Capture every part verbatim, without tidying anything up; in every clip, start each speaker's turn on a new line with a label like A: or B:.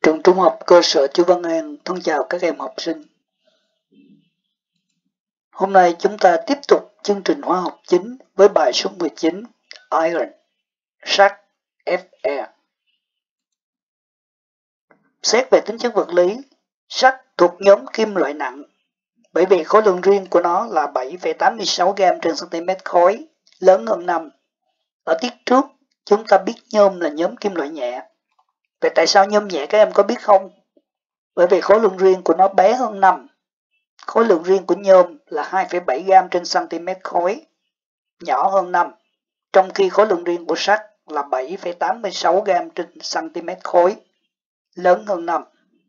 A: Trường Trung học cơ sở Chu Văn An thân chào các em học sinh. Hôm nay chúng ta tiếp tục chương trình hóa học chính với bài số mười chín Iron, sắt, Fe. Xét về tính chất vật lý, sắt thuộc nhóm kim loại nặng bởi vì khối lượng riêng của nó là bảy phẩy tám mươi sáu gam trên cm khối, lớn hơn năm. Ở tiết trước, chúng ta biết nhôm là nhóm kim loại nhẹ. Vậy tại sao nhôm nhẹ các em có biết không? Bởi vì khối lượng riêng của nó bé hơn năm. Khối lượng riêng của nhôm là hai phẩy bảy gam trên cm khối, nhỏ hơn năm, trong khi khối lượng riêng của sắt là bảy phẩy tám mươi sáu gam trên cm khối, lớn hơn năm.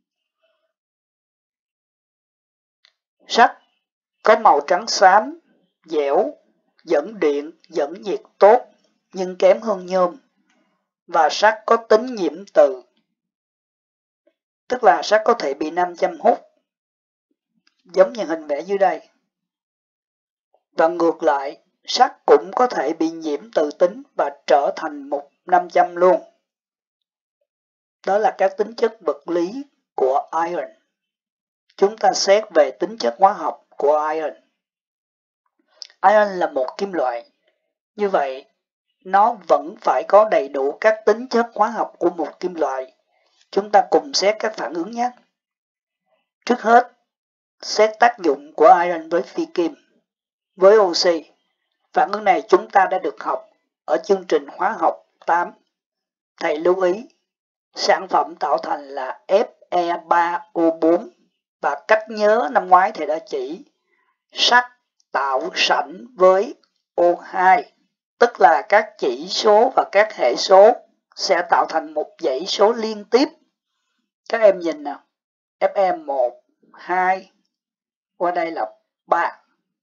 A: Sắt có màu trắng xám, dẻo, dẫn điện, dẫn nhiệt tốt nhưng kém hơn nhôm, và sắt có tính nhiễm từ, tức là sắt có thể bị nam châm hút, giống như hình vẽ dưới đây. Và ngược lại, sắt cũng có thể bị nhiễm từ tính và trở thành một nam châm luôn. Đó là các tính chất vật lý của iron. Chúng ta xét về tính chất hóa học của iron. Iron là một kim loại. Như vậy, nó vẫn phải có đầy đủ các tính chất hóa học của một kim loại. Chúng ta cùng xét các phản ứng nhé. Trước hết, xét tác dụng của iron với phi kim, với oxy. Phản ứng này chúng ta đã được học ở chương trình hóa học tám. Thầy lưu ý, sản phẩm tạo thành là Fe ba O bốn và cách nhớ năm ngoái thầy đã chỉ sắt tạo sẵn với O hai, tức là các chỉ số và các hệ số sẽ tạo thành một dãy số liên tiếp. Các em nhìn nào, Fe một, hai, qua đây là ba.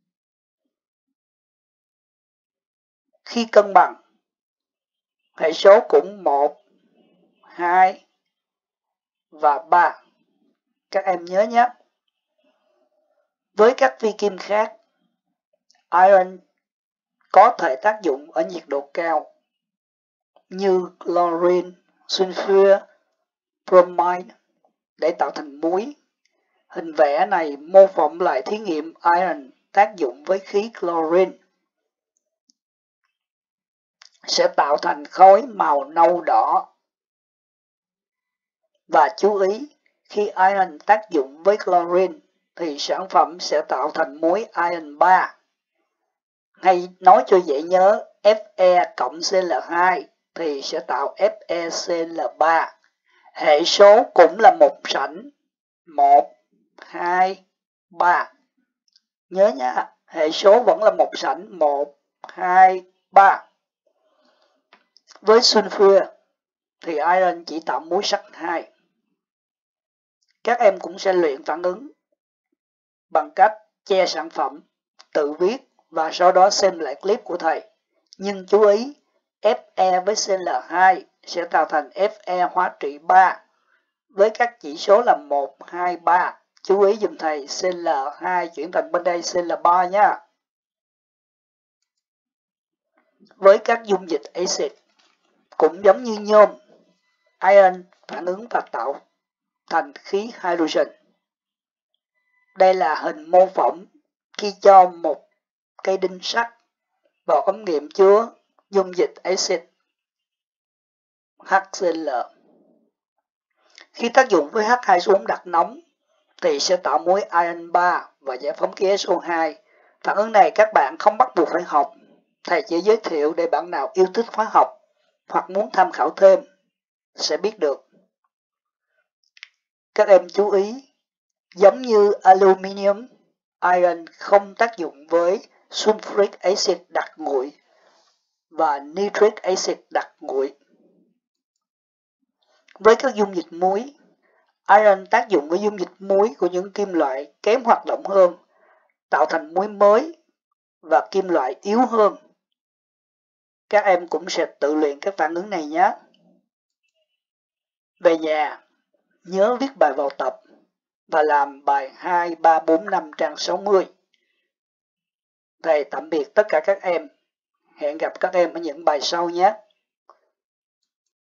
A: Khi cân bằng, hệ số cũng một, hai và ba. Các em nhớ nhé. Với các phi kim khác, iron có thể tác dụng ở nhiệt độ cao như chlorine, sulfur, bromide để tạo thành muối. Hình vẽ này mô phỏng lại thí nghiệm iron tác dụng với khí chlorine, sẽ tạo thành khối màu nâu đỏ. Và chú ý, khi iron tác dụng với chlorine thì sản phẩm sẽ tạo thành muối iron ba. Hay nói cho dễ nhớ, Fe cộng Cl hai thì sẽ tạo FeCl ba. Hệ số cũng là một sảnh, một, hai, ba. Nhớ nha, hệ số vẫn là một sảnh, một, hai, ba. Với sulfur thì iron chỉ tạo muối sắt hai. Các em cũng sẽ luyện phản ứng bằng cách che sản phẩm, tự viết và sau đó xem lại clip của thầy. Nhưng chú ý, Fe với Cl hai sẽ tạo thành Fe hóa trị ba với các chỉ số là một, hai, ba. Chú ý dùm thầy, Cl hai chuyển thành bên đây Cl ba nha. Với các dung dịch axit, cũng giống như nhôm, iron phản ứng và tạo thành khí hydrogen. Đây là hình mô phỏng khi cho một cây đinh sắt vào ống nghiệm chứa dung dịch axit HCl. Khi tác dụng với H hai xuống đặc nóng thì sẽ tạo muối iron ba và giải phóng khí S O hai. Phản ứng này các bạn không bắt buộc phải học. Thầy chỉ giới thiệu để bạn nào yêu thích hóa học hoặc muốn tham khảo thêm sẽ biết được. Các em chú ý, giống như aluminium, iron không tác dụng với sulfuric acid đặc nguội và nitric acid đặc nguội. Với các dung dịch muối, iron tác dụng với dung dịch muối của những kim loại kém hoạt động hơn, tạo thành muối mới và kim loại yếu hơn. Các em cũng sẽ tự luyện các phản ứng này nhé. Về nhà, nhớ viết bài vào tập và làm bài hai, ba, bốn, năm trang sáu mươi. Thầy tạm biệt tất cả các em. Hẹn gặp các em ở những bài sau nhé.